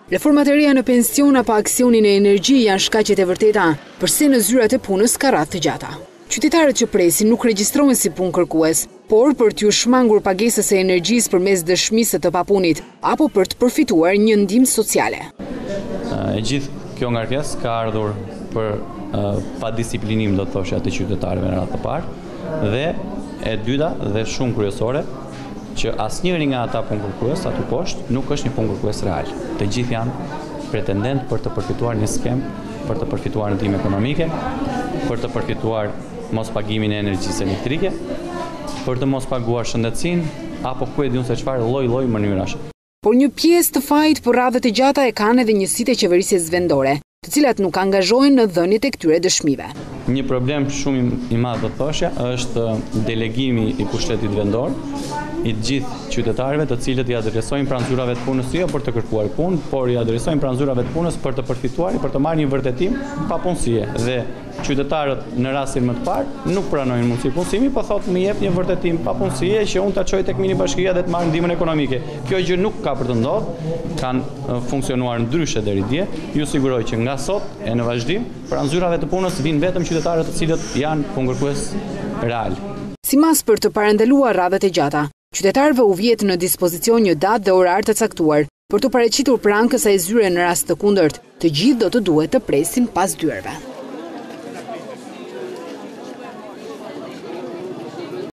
Reformat e reja në pension apo aksionin e energji janë shkaqet e vërteta, përse në zyrat e punës ka radhë të gjata. Qytetarët që presin nuk regjistrohen si punë kërkues, por për t'ju shmangur pagesës së energjisë përmes dëshmisë të papunit apo për të përfituar një ndihmë sociale. E gjithë kjo ngarkesë ka ardhur për padisiplinim, do të thoshë, të qytetarëve në radhë të parë, dhe e dyta dhe shumë kryesore, që asnjëri nga ata punë kërkues aty poshtë nuk është një punë kërkues real. Të gjithë janë pretendent për të përfituar një skem, për të përfituar ndihmë ekonomike, për të përfituar mos pagimin e energjisë elektrike, për të mos paguar shëndetësinë apo ku e diun se çfarë lloj mënyrash. Por një pjesë të fajit për radhët e gjata e kanë edhe njësitë e qeverisjes vendore, të cilat nuk angazhohen në dhënien e këtyre dëshmive. Një problem shumë i madh, do të thoshja, është delegimi i pushtetit vendor i gjithë qytetarëve, të cilët i adresojnë pranë zyrave të punës jo për të kërkuar punë, por i adresojnë pranë zyrave të punës për të përfituar, për të marrë një vërtetim papunësie. Dhe qytetarët në rastin më të parë nuk pranojnë mundësi punësimi, po thotë më jep një vërtetim papunësie që unë ta çoj tek mini bashkia dhe të marr ndihmën ekonomike. Kjo gjë nuk ka për të ndodhur, kanë funksionuar ndryshe deri dje. Ju siguroj që nga sot e në vazhdim pranë zyrave të punës vinë vetëm qytetarët të cilët janë punëkërkues real. Simas për të parandaluar radhët e gjata, qytetarëve u vjet në dispozicion një datë dhe orar të caktuar për të paraqitur pranë kësaj zyre. Në rast të kundërt, të gjithë do të duhet të presin pas dyerve.